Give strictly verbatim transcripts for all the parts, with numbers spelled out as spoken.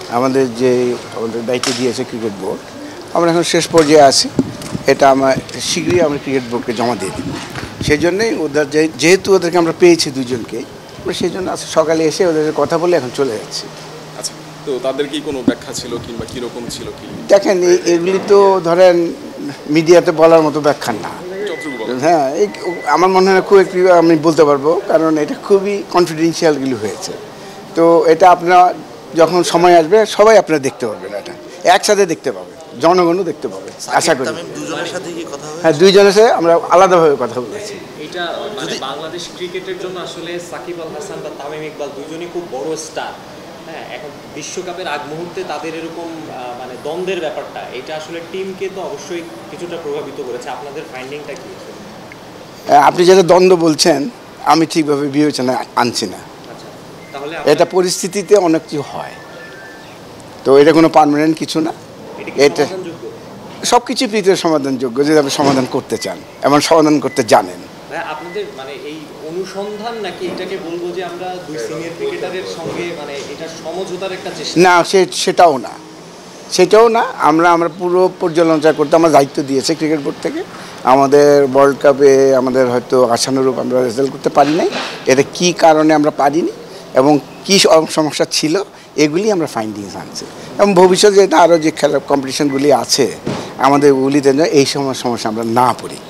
আমাদের যে আমাদের দায়িত্ব দিয়েছে ক্রিকেট বোর্ড, আমরা এখন শেষ পর্যায়ে আছি। এটা আমরা শীঘ্রই আমরা ক্রিকেট বোর্ডকে জমা দিয়ে দিই। সেই জন্যই ওদের যেহেতু ওদেরকে আমরা পেয়েছি দুজনকে, সেই জন্য সকালে এসে ওদের কথা বলে এখন চলে যাচ্ছি। আচ্ছা, তো তাদের কি কোনো ব্যাখ্যা ছিল কিংবা কীরকম ছিল কি? দেখেন, এগুলি তো ধরেন মিডিয়াতে বলার মতো ব্যাখ্যা না। হ্যাঁ, এই আমার মনে হয় খুব একটু আমি বলতে পারবো, কারণ এটা খুবই কনফিডেন্সিয়ালগুলি হয়েছে। তো এটা আপনারা যখন সময় আসবে সবাই আপনারা দেখতে পারবেন, এটা একসাথে দেখতে পাবে, জনগণও দেখতে পাবে আশা করি। হ্যাঁ, দুইজনের সাথে আমরা আলাদাভাবে কথা বলেছি। এটা মানে বাংলাদেশ ক্রিকেটের জন্য আসলে সাকিব আল হাসান বা তামিম ইকবাল দুজনই খুব বড় স্টার। হ্যাঁ, এখন বিশ্বকাপের আগ মুহূর্তে তাদের এরকম মানে দ্বন্দ্বের ব্যাপারটা, এটা আসলে টিমকে তো অবশ্যই কিছুটা প্রভাবিত করেছে। আপনাদের ফাইন্ডিংটা কি? আপনি যেটা দ্বন্দ্ব বলছেন আমি ঠিকভাবে বিবেচনা আনছি না। তাহলে এটা পরিস্থিতিতে অনেক কিছু হয়, তো এটা কোনো পার্মানেন্ট কিছু না। এটা সব কিছু পৃথিবীর সমাধানযোগ্য যদি আপনি সমাধান করতে চান এবং সমাধান করতে জানেন। আপনাদের মানে এই অনুসন্ধান নাকি এটাকে বলবো যে আমরা দুই সিনিয়র ক্রিকেটারের সঙ্গে মানে এটা সমঝোতার একটা চেষ্টা? না, সে সেটাও না সেটাও না আমরা আমরা পুরো পর্যালোচনা করতে আমার দায়িত্ব দিয়েছে ক্রিকেট বোর্ড থেকে। আমাদের ওয়ার্ল্ড কাপে আমাদের হয়তো আশানুরূপ আমরা রেজাল্ট করতে পারি নাই, এটা কী কারণে আমরা পারিনি এবং কী সমস্যা ছিল এগুলি আমরা ফাইন্ডিংস আনছি। এবং ভবিষ্যতে যেটা আরও যে খেলা কম্পিটিশনগুলি আছে আমাদের ওগুলিতে এই সময় সমস্যা আমরা না পড়ি।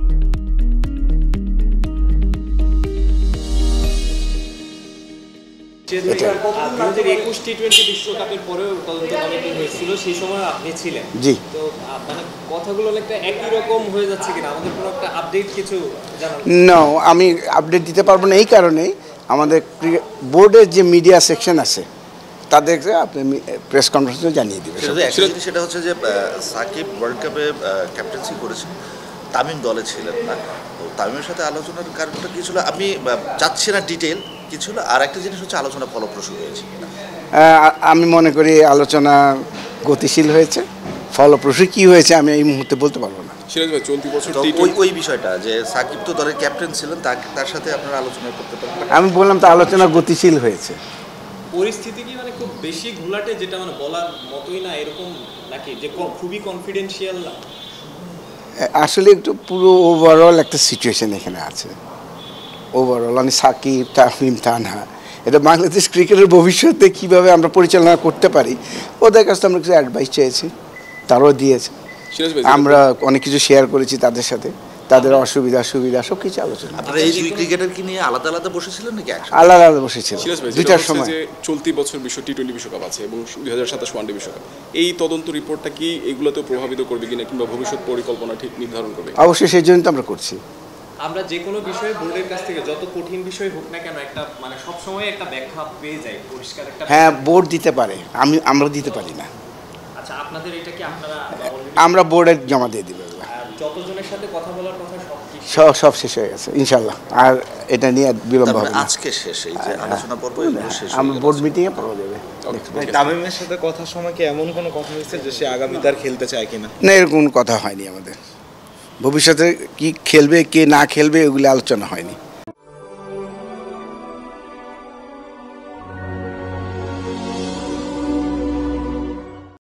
একুশ টি টোয়েন্টি বিশ্বকাপের পরেও তদন্ত কমিটি হয়েছিল, সেই সময় আপনি ছিলেন। জি, তো মানে কথাগুলো অনেকটা একই রকম হয়ে যাচ্ছে কিনা, আমাদের কোনো একটা আপডেট কিছু জানান? না, আমি আপডেট দিতে পারবো না এই কারণেই আমাদের বোর্ডের যে মিডিয়া সেকশন আছে তাদেরকে আপনি প্রেস কনফারেন্সে জানিয়ে দেবেন। সেটা হচ্ছে যে সাকিব ওয়ার্ল্ড কাপে ক্যাপ্টেন্সি করেছেন, তামিম দলে ছিলেন না, তো তামিমের সাথে আলোচনার কারণটা কী ছিল আমি চাচ্ছি না ডিটেল কী ছিল। আর একটা জিনিস হচ্ছে আলোচনা ফলপ্রসূ হয়েছে। আমি মনে করি আলোচনা গতিশীল হয়েছে, ফলপ্রসূ কী হয়েছে আমি এই মুহূর্তে বলতে পারবো না। চলতি বছর ওই ওই বিষয়টা যে সাকিব তো দলের ক্যাপ্টেন ছিলেন, তার সাথে আপনারা আলোচনা করতে পারেন। আমি বললাম তো আলোচনা গতিশীল হয়েছে। পরিস্থিতি কি মানে খুব বেশি ঘোলাটে যেটা মানে বলার মতোই না এরকম নাকি যে খুবই কনফিডেন্সিয়াল? আসলে একটু পুরো ওভারঅল একটা সিচুয়েশন এখানে আছে। ওভারঅল আমি সাকিব তামিম তানহা এটা বাংলাদেশ ক্রিকেটের ভবিষ্যতে কীভাবে আমরা পরিচালনা করতে পারি ওদের কাছে আমরা কিছু অ্যাডভাইস চেয়েছি, তারাও দিয়েছে। আমরা অনেক কিছু শেয়ার করেছি তাদের সাথে, তাদের অসুবিধা সুবিধা সব কিছু আলোচনা। আপনারা এই দুই ক্রিকেটারকে নিয়ে আলাদা আলাদা বসেছিলেন নাকি? আলাদা আলাদা বসেছিল দুইটার সময়। চলতি বছর বিশ্ব টি টোয়েন্টি বিশ্বকাপ আছে এবং দুই হাজার সাতাশ ওয়ানডে বিশ্বকাপ, এই তদন্ত রিপোর্টটা কি এগুলোতেও প্রভাবিত করবে কিনা কিংবা ভবিষ্যৎ পরিকল্পনা ঠিক নির্ধারণ করবে? অবশ্যই, সেই জন্য তো আমরা করছি। আমরা যে কোনো বিষয়ে বোর্ডের কাছ থেকে যত কঠিন বিষয় হোক না কেন একটা মানে সবসময় একটা ব্যাখ্যা পেয়ে যায়, পরিষ্কার একটা। হ্যাঁ, বোর্ড দিতে পারে, আমি আমরা দিতে পারি না। আচ্ছা, আপনাদের এটা কি আপনারা আমরা বোর্ডে জমা দিয়ে দিব। যতজনের সাথে কথা বলার কথা সব সব শেষ হয়ে গেছে ইনশাল্লাহ, আর এটা নিয়ে বিলম্ব হবে না। আজকে শেষ, এই যে আলোচনা পর্ব শেষ, আমরা বোর্ড মিটিংয়ে পাওয়া যাবে। তামিমের সাথে কথার সময় কি এমন কোনো কথা হয়েছে যে সে আগামীতে আর খেলতে চায় কিনা? না, এরকম কথা হয়নি আমাদের। ভবিষ্যতে কি খেলবে কে না খেলবে ওগুলো আলোচনা হয়নি।